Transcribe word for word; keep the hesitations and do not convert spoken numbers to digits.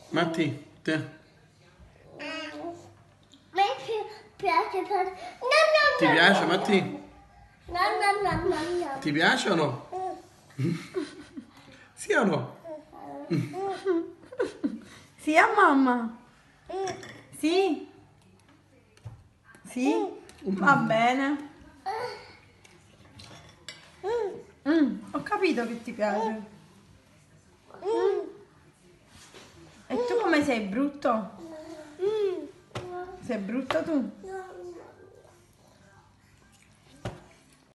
Matti, te. Mi piace per... No, no, Ti no, piace, no, Matti? No, no, no, no, no. Ti piace o no? Sì o no? Sì a mamma? Sì? Sì? Va bene. Mm, ho capito che ti piace. E tu come sei brutto? Sei brutto tu?